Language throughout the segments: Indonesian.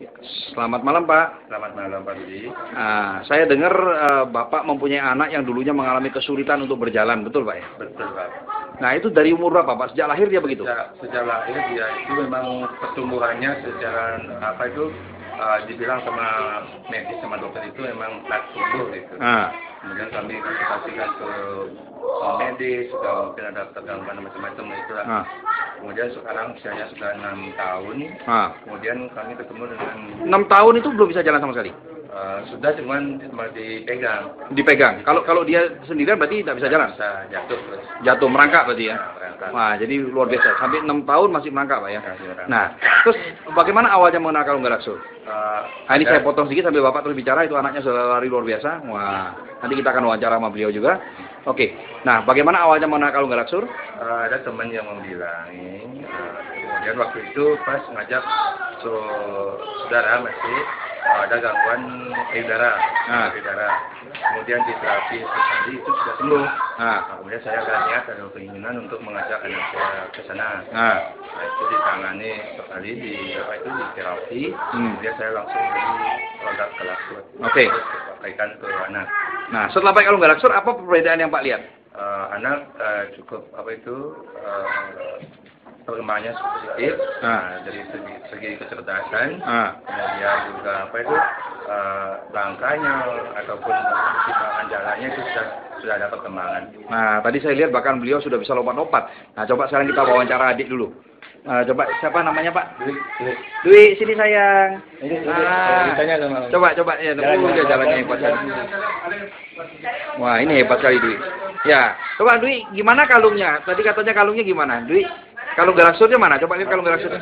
Selamat malam, Pak. Selamat malam Pak Budi. Nah, saya dengar Bapak mempunyai anak yang dulunya mengalami kesulitan untuk berjalan, betul Pak ya? Betul Pak. Nah, itu dari umur berapa Pak? Sejak lahir dia begitu? Sejak lahir dia itu memang pertumbuhannya secara dibilang sama medis sama dokter itu memang flat tumbuh gitu. Kemudian kami konsultasikan ke medis, juga mungkin ada tergangguan macam-macam itu lah. Kemudian sekarang usianya sudah 6 tahun. Kemudian kami ketemu dengan 6 tahun itu belum bisa jalan sama sekali? Sudah cuman dipegang. Dipegang. Kalau dia sendirian berarti tidak bisa jalan? Bisa jatuh terus. Jatuh merangkak berarti ya? Merangkak. Wah, jadi luar biasa. Sampai 6 tahun masih merangkak Pak ya? Nah, terus bagaimana awalnya mengenal kalung galaksul? Ini saya potong sedikit sambil Bapak terus bicara, itu anaknya sudah lari luar biasa. Wah, nanti kita akan wawancara sama beliau juga. Oke, nah bagaimana awalnya mengenal kalung galaksul? Ada teman yang membilangi, kemudian waktu itu pas ngajak saudara masih ada gangguan payudara, kemudian di terapi sekali itu sudah sembuh. Kemudian saya ada niat, ada keinginan untuk mengajak anak saya ke sana. Nah, itu ditangani sekali di terapi, kemudian saya langsung beli produk galaksul. Oke. Pakaikan ke anak. Nah, setelah pakai kalung galaksul, apa perbedaan yang Pak lihat? Anak cukup perkembangannya positif, dari segi kecerdasan, kemudian juga langkahnya ataupun perkembangan jalannya itu sudah ada perkembangan. Nah, tadi saya lihat bahkan beliau sudah bisa lompat-lompat. Nah, coba sekarang kita wawancara adik dulu. Coba siapa namanya Pak? Dwi, sini sayang. Coba ya, dia jalannya hebat sekali. Wah, ini hebat sekali Dwi. Ya, coba Dwi, gimana kalungnya? Tadi katanya kalungnya gimana, Dwi? Kalung galaksulnya mana? Coba lihat kalung galaksulnya.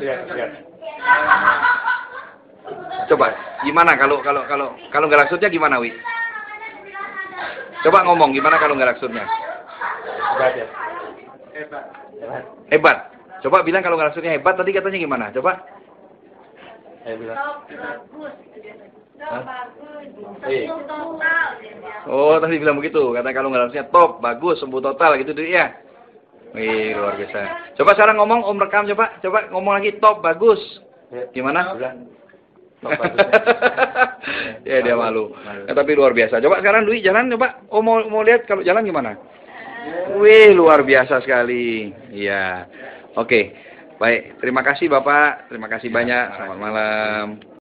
Coba, gimana kalau kalung galaksulnya gimana, Wi? Coba ngomong gimana kalung galaksulnya? Hebat. Coba bilang kalung galaksulnya hebat. Tadi katanya gimana? Coba. Oh, tadi bilang begitu. Kata kalung galaksulnya top, bagus, sembuh total gitu Dwi ya. Wih, luar biasa. Coba sekarang ngomong, Om rekam coba ngomong lagi top, bagus. Gimana? Top, bagus. Ya dia malu. Tapi luar biasa. Coba sekarang Dwi jalan coba. Oh mau lihat kalau jalan gimana? Wih, luar biasa sekali. Iya. Oke. Baik, terima kasih Bapak. Terima kasih banyak. Selamat malam.